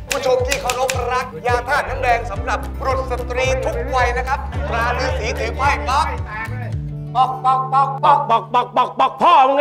ผู้ชมที่เคารพรักยาธาตุน้ำแดงสำหรับบุรุษสตรีทุกวัยนะครับตราฤาษีถือไพ่ป๊อกป๊อกป๊อกป๊อกป๊อกป๊อกป๊อกป๊อกป๊อกพ่อมึงไง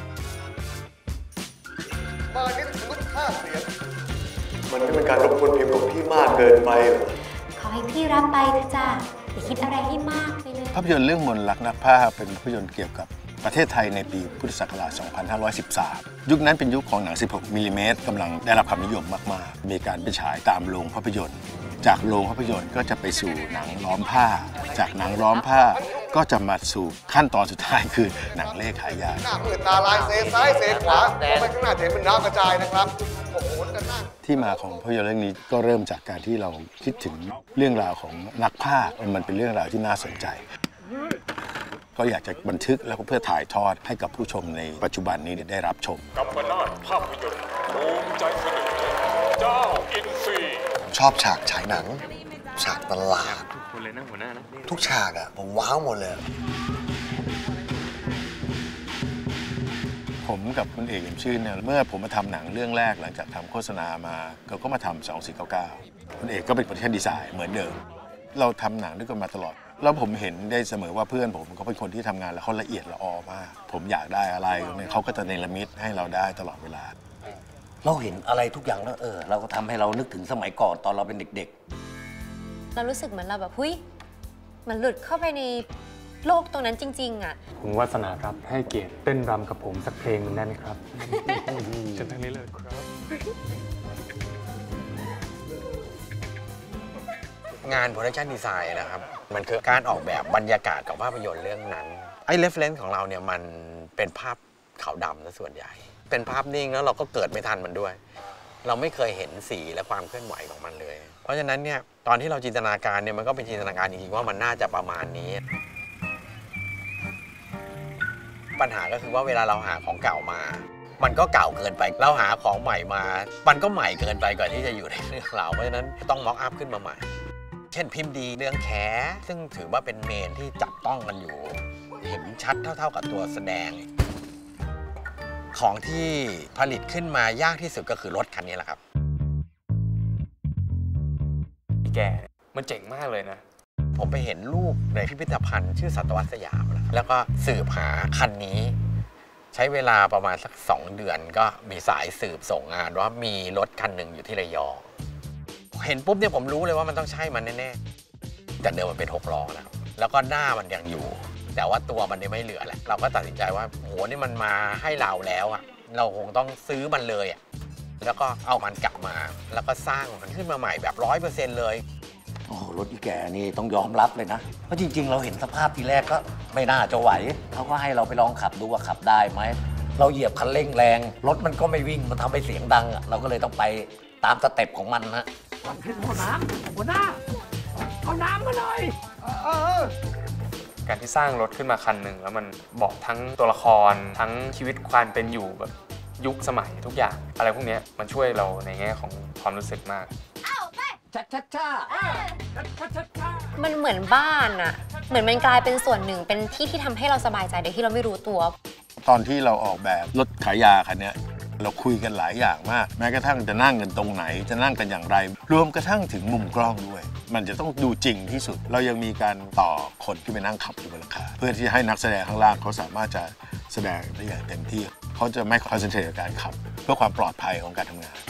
มานี่สมมติ5 เสียงมันไม่เป็นการรบกวนพิมพ์ของพี่มากเกินไปหรอขอให้พี่รับไปเถอะจ้าอย่าคิดอะไรให้มากไปเลยภาพยนตร์เรื่องมนต์รักนักผ้าเป็นภาพยนตร์เกี่ยวกับประเทศไทยในปีพุทธศักราช 2513 ยุคนั้นเป็นยุคของหนัง 16 มิลลิเมตรกำลังได้รับความนิยมมากๆมีการไปฉายตามโรงภาพยนตร์จากโรงภาพยนตร์ก็จะไปสู่หนังล้อมผ้าจากหนังล้อมผ้าก็จะมาสู่ขั้นตอนสุดท้ายคือหนังเล่ขายยาหน้ามืดตาลายเซซ้ายเซขวาไปข้างหน้าเห็นเป็นน้ำกระจายนะครับโอ้โหกันนั่งที่มาของภาพยนตร์เรื่องนี้ก็เริ่มจากการที่เราคิดถึงเรื่องราวของนักผ้ามันเป็นเรื่องราวที่น่าสนใจก็อยากจะบันทึกแล้วก็เพื่อถ่ายทอดให้กับผู้ชมในปัจจุบันนี้ได้รับชมกัมปนาทภาพยนตร์ภูมิใจเสนอเจ้าอินทรีชอบฉากฉายหนังฉากตลาดทุกฉากอะผมว้าวหมดเลยผมกับคุณเอกยมชื่นเนี่ยเมื่อผมมาทำหนังเรื่องแรกหลังจากทำโฆษณามาก็มาทำ2499คุณเอกก็เป็นโปรดักชั่นดีไซน์เหมือนเดิมเราทำหนังด้วยกันมาตลอดแล้วผมเห็นได้เสมอว่าเพื่อนผมเขาเป็นคนที่ทำงานแล้วเขาละเอียดละออมากผมอยากได้อะไรเนี่ยเขาก็จะเนรมิตให้เราได้ตลอดเวลาเราเห็นอะไรทุกอย่างแล้วเราก็ทำให้เรานึกถึงสมัยก่อนตอนเราเป็นเด็กๆเรารู้สึกเหมือนเราแบบเฮ้ยมันหลุดเข้าไปในโลกตรงนั้นจริงๆอ่ะคุณวาสนาครับให้เกียรติเต้นรำกับผมสักเพลงนึงได้ไหมครับเชิญทางนี้เลยครับงาน Production Design นะครับมันคือการออกแบบบรรยากาศของภาพยนตร์เรื่องนั้นไอ้ reference ของเราเนี่ยมันเป็นภาพขาวดำซะส่วนใหญ่เป็นภาพนิ่งแล้วเราก็เกิดไม่ทันมันด้วยเราไม่เคยเห็นสีและความเคลื่อนไหวของมันเลยเพราะฉะนั้นเนี่ยตอนที่เราจินตนาการเนี่ยมันก็เป็นจินตนาการจริงๆว่ามันน่าจะประมาณนี้ปัญหาก็คือว่าเวลาเราหาของเก่ามามันก็เก่าเกินไปเราหาของใหม่มามันก็ใหม่เกินไปก่อนที่จะอยู่ในเรื่องเราเพราะฉะนั้นต้องม็อกอัพขึ้นมาใหม่เช่นพิมพ์ดีเรื่องแขซึ่งถือว่าเป็นเมนที่จับต้องกันอยู่เห็นชัดเท่ากับตัวแสดงของที่ผลิตขึ้นมายากที่สุดก็คือรถคันนี้แหละครับแกมันเจ๋งมากเลยนะผมไปเห็นรูปในพิพิธภัณฑ์ชื่อศตวรรษสยามแล้วก็สืบหาคันนี้ใช้เวลาประมาณสัก2 เดือนก็มีสายสืบส่งงานว่ามีรถคันหนึ่งอยู่ที่ระยองเห็นปุ๊บเนี่ยผมรู้เลยว่ามันต้องใช่มันแน่ๆแต่เดิมมันเป็น6 ล้อแล้วก็หน้ามันยังอยู่แต่ว่าตัวมันไม่เหลือแล้วเราก็ตัดสินใจว่าโหนี่มันมาให้เราแล้วอะเราคงต้องซื้อมันเลยอะแล้วก็เอามันกลับมาแล้วก็สร้างมันขึ้นมาใหม่แบบ100%เลยโอ้รถอีแก่นี่ต้องยอมรับเลยนะเพราะจริงๆเราเห็นสภาพทีแรกก็ไม่น่าจะไหวเขาก็ให้เราไปลองขับดูว่าขับได้ไหมเราเหยียบคันเร่งแรงรถมันก็ไม่วิ่งมันทำให้เสียงดังเราก็เลยต้องไปตามสเต็ปของมันฮะวันขึ้นหัวน้ำหัวหน้าเอาน้ำมาหน่อยการที่สร้างรถขึ้นมาคันหนึ่งแล้วมันบอกทั้งตัวละครทั้งชีวิตความเป็นอยู่แบบยุคสมัยทุกอย่างอะไรพวกนี้มันช่วยเราในแง่ของความรู้สึกมากมันเหมือนบ้านอะเหมือนมันกลายเป็นส่วนหนึ่งเป็นที่ที่ทำให้เราสบายใจโดยที่เราไม่รู้ตัวตอนที่เราออกแบบรถขายยาคันนี้เราคุยกันหลายอย่างมากแม้กระทั่งจะนั่งกันตรงไหนจะนั่งกันอย่างไรรวมกระทั่งถึงมุมกล้องด้วยมันจะต้องดูจริงที่สุดเรายังมีการต่อคนที่ไปนั่งขับอยู่บนหลังคาเพื่อที่จะให้นักแสดงข้างล่างเขาสามารถจะแสดงได้อย่างเต็มที่เขาจะไม่คอนเซนเทรตกับการขับเพื่อความปลอดภัยของการทำงาน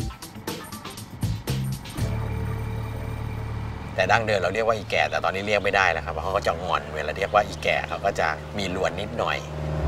แต่ดั้งเดิมเราเรียกว่าอีแก่แต่ตอนนี้เรียกไม่ได้แล้วครับเพราะเขาก็จะงอนเวลาเรียกว่าอีแก่เขาก็จะมีลวนนิดหน่อย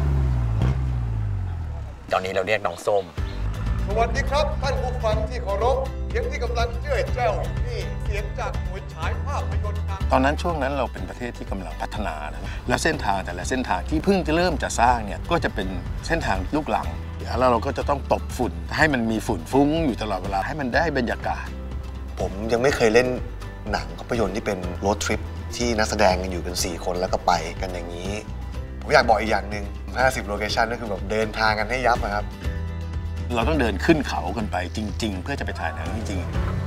ตอนนี้เราเรียกน้องส้มสวัสดีครับท่านผู้ฟังที่เคารพเสียงที่กำลังเจ้ยแจ้วอยู่นี่เสียงจากหน่วยฉายภาพยนตร์ตอนนั้นช่วงนั้นเราเป็นประเทศที่กำลังพัฒนานะแล้วเส้นทางแต่ละเส้นทางที่เพิ่งจะเริ่มจะสร้างเนี่ยก็จะเป็นเส้นทางลูกหลังแล้วเราก็จะต้องตบฝุ่นให้มันมีฝุ่นฟุ้งอยู่ตลอดเวลาให้มันได้บรรยากาศผมยังไม่เคยเล่นหนังภาพยนตร์ที่เป็นโรดทริปที่นักแสดงกันอยู่เป็น4 คนแล้วก็ไปกันอย่างนี้ผมอยากบอกอีกอย่างหนึ่ง50 โลเคชั่นก็คือแบบเดินทางกันให้ยับนะครับเราต้องเดินขึ้นเขากันไปจริงๆเพื่อจะไปถ่ายหนังจริง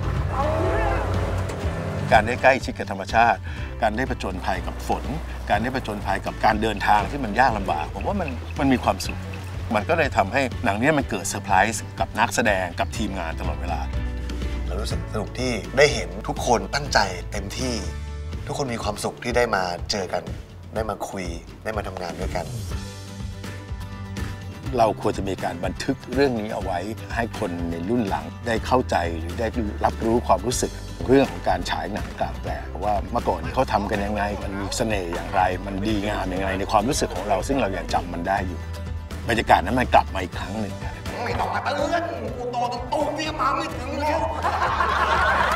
ๆการได้ใกล้ชิดกับธรรมชาติการได้ผจญภัยกับฝนการได้ผจญภัยกับการเดินทางที่มันยากลำบากผมว่ามันมีความสุขมันก็เลยทำให้หนังนี้มันเกิดเซอร์ไพรส์กับนักแสดงกับทีมงานตลอดเวลาเเรารู้สึกสนุกที่ได้เห็นทุกคนตั้งใจเต็มที่ ทุกคนมีความสุขที่ได้มาเจอกันได้มาคุยได้มาทำงานด้วยกันเราควรจะมีการบันทึกเรื่องนี้เอาไว้ให้คนในรุ่นหลังได้เข้าใจหรือได้รับรู้ความรู้สึกเรื่องของการฉายหนังกลางแปลงว่าเมื่อก่อนเขาทำกันยังไงมันมีเสน่ห์อย่างไรมันดีงามยังไงในความรู้สึกของเราซึ่งเรายังจำมันได้อยู่บรรยากาศนั้นมันกลับมาอีกครั้งหนึ่งไม่ต้องมาเตือนกูโตตรงตู้นี่มาไม่ถึงแล้ว